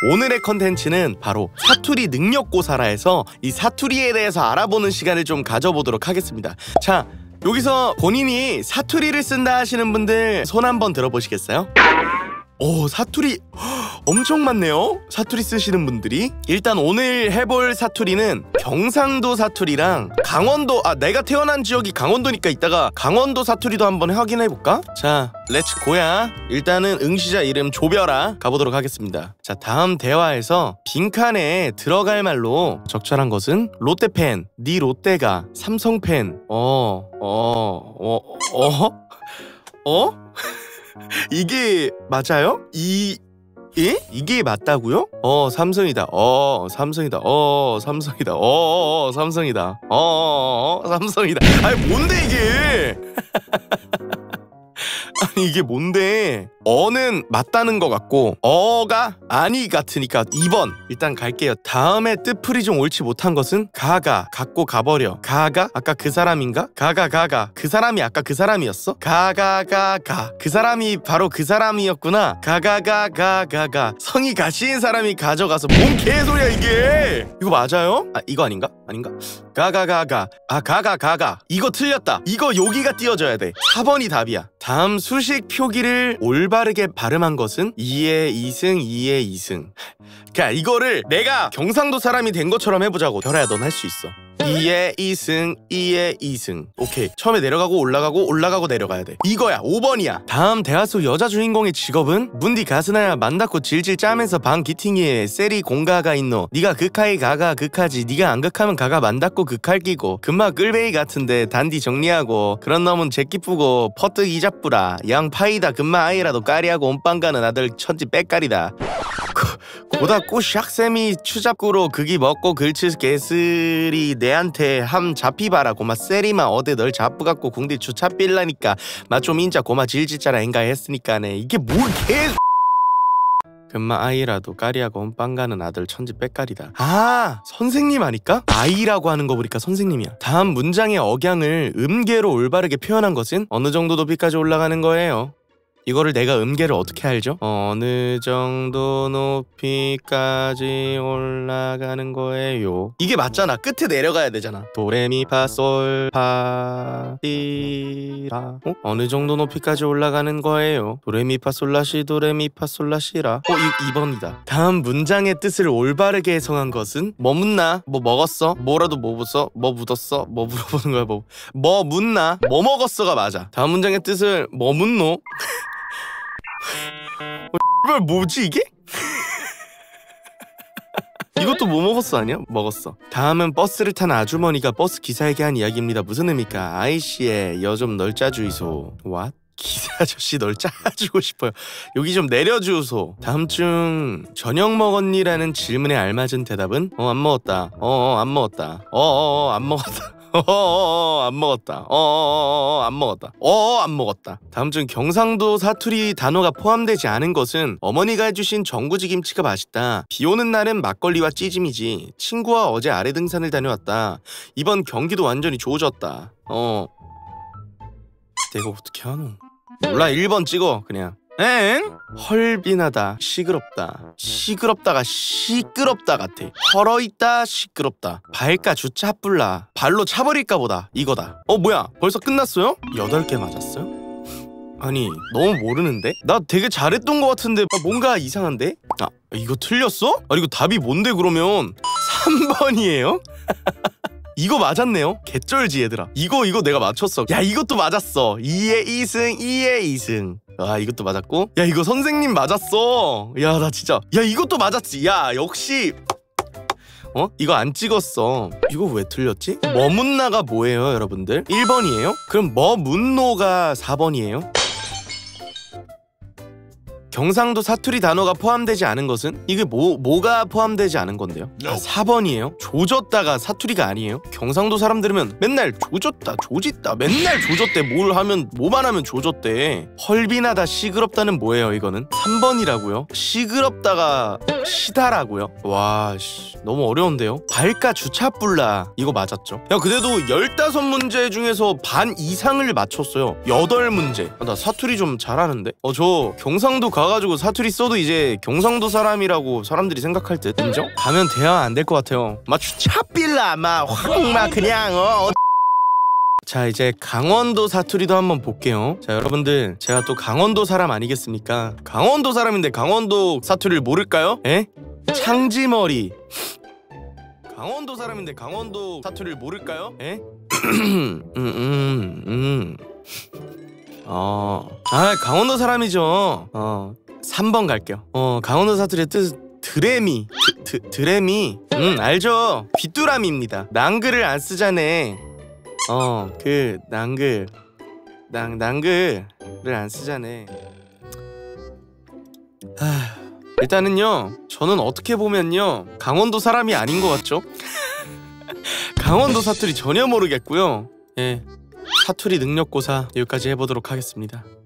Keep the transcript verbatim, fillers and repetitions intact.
오늘의 컨텐츠는 바로 사투리 능력고사라해서 이 사투리에 대해서 알아보는 시간을 좀 가져보도록 하겠습니다. 자, 여기서 본인이 사투리를 쓴다 하시는 분들 손 한번 들어보시겠어요? 오, 사투리 엄청 많네요. 사투리 쓰시는 분들이. 일단 오늘 해볼 사투리는 경상도 사투리랑 강원도, 아 내가 태어난 지역이 강원도니까 이따가 강원도 사투리도 한번 확인해볼까? 자, 렛츠 고야. 일단은 응시자 이름 조별아 가보도록 하겠습니다. 자, 다음 대화에서 빈칸에 들어갈 말로 적절한 것은 롯데팬, 니 롯데가, 삼성팬, 어, 어, 어, 어? 어? 이게 맞아요? 이... 예? 이게 맞다고요? 어, 삼성이다. 어, 삼성이다. 어, 삼성이다. 어, 어, 어 삼성이다. 어, 어, 어, 삼성이다. 아니, 뭔데 이게? 아니, 이게 뭔데? 어는 맞다는 것 같고 어가 아니 같으니까 이 번 일단 갈게요. 다음에 뜻풀이 좀 옳지 못한 것은 가가, 갖고 가버려. 가가? 아까 그 사람인가? 가가 가가 그 사람이 아까 그 사람이었어? 가가가가 그 사람이 바로 그 사람이었구나. 가가가가가가 성이 가시인 사람이 가져가서 뭔 개소리야 이게. 이거 맞아요? 아, 이거 아닌가? 아닌가? 가가가가 아 가가가가 이거 틀렸다. 이거 여기가 띄워져야 돼. 사 번이 답이야. 다음 수식 표기를 올바르게 발음한 것은 이에 이승, 이에 이승. 그니까 이거를 내가 경상도 사람이 된 것처럼 해보자고. 별아야, 넌 할 수 있어. 이에 이승, 이에 이승. 오케이. 처음에 내려가고 올라가고 올라가고 내려가야 돼. 이거야. 오 번이야. 다음 대화 속 여자 주인공의 직업은 문디 가스나야 만다코 질질 짜면서 방 기팅이에 세리 공가가 있노. 니가 극하이 가가 극하지. 니가 안 극하면 가가 만다코 극할 끼고 금마 끌베이 같은데 단디 정리하고 그런 놈은 제끼쁘고 퍼뜩 이잡부라. 양 파이다 금마 아이라도 까리하고 온빵 가는 아들 천지 빽깔이다. 고다 꼬샥쌤이 추잡구로 그기 먹고 글치 개쓰리 내한테 함 잡히봐라. 고마 세리마 어데 널 잡부갖고 궁디 주차 빌라니까 마 좀 인자 고마 질질자라 인가 했으니까네. 이게 뭘 개... 금마 아이라도 까리하고 온빵 가는 아들 천지 빽깔이다. 아, 선생님 아닐까? 아이라고 하는 거 보니까 선생님이야. 다음 문장의 억양을 음계로 올바르게 표현한 것은 어느 정도 높이까지 올라가는 거예요. 이거를 내가 음계를 어떻게 알죠? 어느 정도 높이까지 올라가는 거예요. 이게 맞잖아. 끝에 내려가야 되잖아. 도레미파솔파티라. 어? 어느 정도 높이까지 올라가는 거예요. 도레미파솔라시 도레미파솔라시라. 어? 이, 이 번이다. 다음 문장의 뜻을 올바르게 해석한 것은 뭐 묻나? 뭐 먹었어? 뭐라도 뭐 묻었어? 뭐 묻었어? 뭐 물어보는 거야. 뭐, 뭐 묻나? 뭐 먹었어가 맞아. 다음 문장의 뜻을 뭐 묻노? 어, 뭐지 이게? 이것도 뭐 먹었어 아니야? 먹었어. 다음은 버스를 탄 아주머니가 버스 기사에게 한 이야기입니다. 무슨 의미입니까? 아이씨에 여 좀 널 짜주이소. What? 기사 아저씨 널 짜주고 싶어요. 여기 좀 내려주소. 다음 중 저녁 먹었니?라는 질문에 알맞은 대답은 어 안 먹었다. 어어 안 먹었다. 어어어 안 먹었다. 어어어 안 먹었다. 어어어 안 먹었다. 어어 안 먹었다. 다음 중 경상도 사투리 단어가 포함되지 않은 것은 어머니가 해주신 전구지 김치가 맛있다. 비 오는 날은 막걸리와 찌짐이지. 친구와 어제 아래 등산을 다녀왔다. 이번 경기도 완전히 좋아졌다. 어 내가 어떻게 하노? 몰라. 일 번 찍어 그냥. 엥? 헐빈하다, 시끄럽다. 시끄럽다가 시끄럽다 같아. 헐어있다, 시끄럽다. 발가 주차 뿔라. 발로 차버릴까 보다. 이거다. 어 뭐야 벌써 끝났어요? 여덟 개 맞았어요? 아니 너무 모르는데? 나 되게 잘했던 것 같은데 뭔가 이상한데? 아 이거 틀렸어? 아 이거 답이 뭔데 그러면? 삼 번이에요? 이거 맞았네요. 개쩔지 얘들아. 이거 이거 내가 맞췄어. 야 이것도 맞았어. 이에 이승 이에 이승. 아 이것도 맞았고. 야 이거 선생님 맞았어. 야 나 진짜. 야 이것도 맞았지. 야 역시. 어? 이거 안 찍었어. 이거 왜 틀렸지? 머문나가 뭐예요 여러분들? 일 번이에요? 그럼 머문노가 사 번이에요? 경상도 사투리 단어가 포함되지 않은 것은? 이게 뭐, 뭐가 포함되지 않은 건데요? 아, 사 번이에요? 조졌다가 사투리가 아니에요? 경상도 사람 들으면 맨날 조졌다 조짓다 맨날 조졌대. 뭘 하면 뭐만 하면 조졌대. 헐빈하다 시끄럽다는 뭐예요 이거는? 삼 번이라고요? 시끄럽다가 시다라고요? 와 씨, 너무 어려운데요? 발가 주차 뿔라 이거 맞았죠? 야 그래도 열다섯 문제 중에서 반 이상을 맞췄어요. 여덟 문제. 아, 나 사투리 좀 잘하는데? 어 저 경상도 가 가가지고 사투리 써도 이제 경상도 사람이라고 사람들이 생각할 듯. 인정? 가면 대화 안 될 것 같아요. 막 차빌라 막 확 막 그냥 어. 자, 이제 강원도 사투리도 한번 볼게요. 자, 여러분들 제가 또 강원도 사람 아니겠습니까? 강원도 사람인데 강원도 사투리를 모를까요? 에? 창지머리. 강원도 사람인데 강원도 사투리를 모를까요? 에? 음, 음, 음. 어. 아, 강원도 사람이죠. 어. 삼 번 갈게요. 어, 강원도 사투리의 뜻 드레미. 드, 드, 드레미. 음, 알죠. 귀뚜라미입니다. 낭글을 안 쓰자네. 어, 그 낭글. 낭 낭글을 안 쓰자네. 하... 일단은요, 저는 어떻게 보면요 강원도 사람이 아닌 것 같죠? 강원도 사투리 전혀 모르겠고요. 예, 사투리 능력고사 여기까지 해보도록 하겠습니다.